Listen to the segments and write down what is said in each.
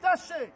Tessék!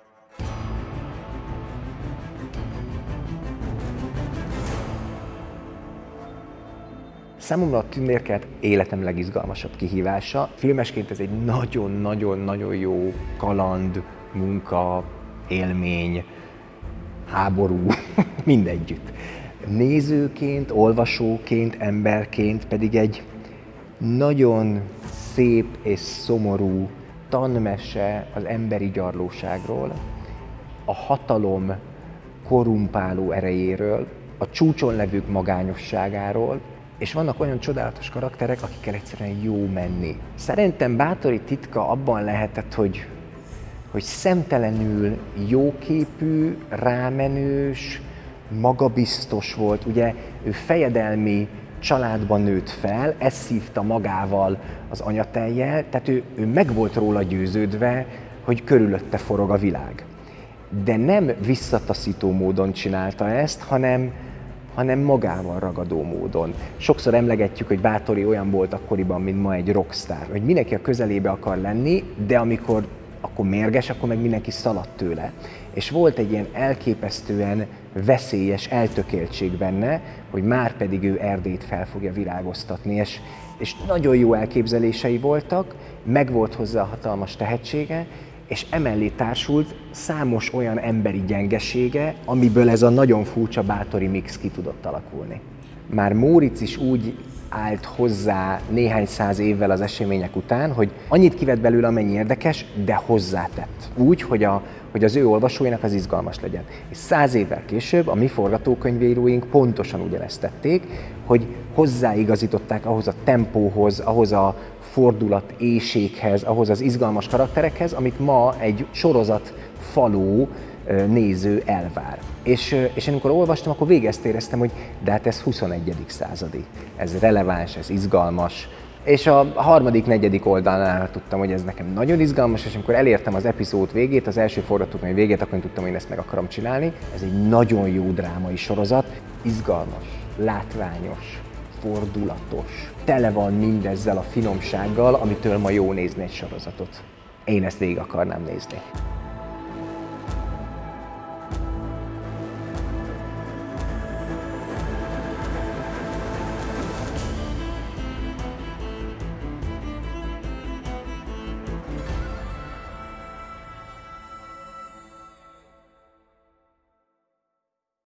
Számomra a Tündérkert életem legizgalmasabb kihívása. Filmesként ez egy nagyon-nagyon-nagyon jó kaland, munka, élmény, háború, mindegyütt. Nézőként, olvasóként, emberként pedig egy nagyon szép és szomorú tanmese az emberi gyarlóságról, a hatalom korrumpáló erejéről, a csúcson levők magányosságáról, és vannak olyan csodálatos karakterek, akikkel egyszerűen jó menni. Szerintem Báthory titka abban lehetett, hogy szemtelenül jóképű, rámenős, magabiztos volt. Ugye ő fejedelmi családban nőtt fel, ezt szívta magával az anyatejjel, tehát ő meg volt róla győződve, hogy körülötte forog a világ. De nem visszataszító módon csinálta ezt, hanem magával ragadó módon. Sokszor emlegetjük, hogy Báthory olyan volt akkoriban, mint ma egy rockstar, hogy mindenki a közelébe akar lenni, de amikor akkor mérges, akkor meg mindenki szaladt tőle. És volt egy ilyen elképesztően veszélyes eltökéltség benne, hogy már pedig ő Erdélyt fel fogja virágoztatni, és nagyon jó elképzelései voltak, megvolt hozzá a hatalmas tehetsége, és emellé társult számos olyan emberi gyengesége, amiből ez a nagyon furcsa Báthory mix ki tudott alakulni. Már Móricz is úgy állt hozzá néhány száz évvel az események után, hogy annyit kivett belőle, amennyi érdekes, de hozzátett. Úgy, hogy az ő olvasóinak az izgalmas legyen. És 100 évvel később a mi forgatókönyvíróink pontosan ugyanezt tették, hogy hozzáigazították ahhoz a tempóhoz, ahhoz a fordulat éhséghez, ahhoz az izgalmas karakterekhez, amit ma egy sorozat faló néző elvár. És amikor olvastam, akkor végig ezt éreztem, hogy de hát ez 21. századi, ez releváns, ez izgalmas. És a harmadik, negyedik oldalnál tudtam, hogy ez nekem nagyon izgalmas, és amikor elértem az epizód végét, az első forgatókönyv végét, akkor én tudtam, hogy én ezt meg akarom csinálni. Ez egy nagyon jó drámai sorozat, izgalmas, látványos, fordulatos, tele van mindezzel a finomsággal, amitől ma jó nézni egy sorozatot. Én ezt végig akarnám nézni.